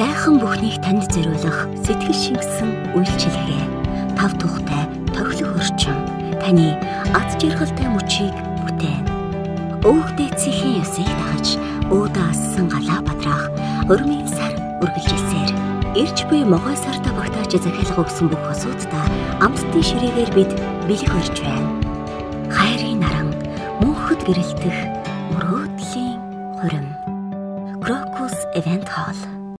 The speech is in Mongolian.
сайхан бүхнийг танд зориулах сэтгэл шингэсэн үйлчилгээ, тав тухтай тохилог орчин таны аз жаргалтай мөчийг бүтээн. Өвгдээцхийн ёсыг дагаж уудаассан галаа бадраах урмын сар үргэлжилсээр ирж буй могой сарда багтааж захиалга өгсөн бүх хосуудаа амттын ширээгээр бид бэлэг өрж байна. Хайрын наран мөнхөд гэрэлтэх мөрөөдлийн хурим.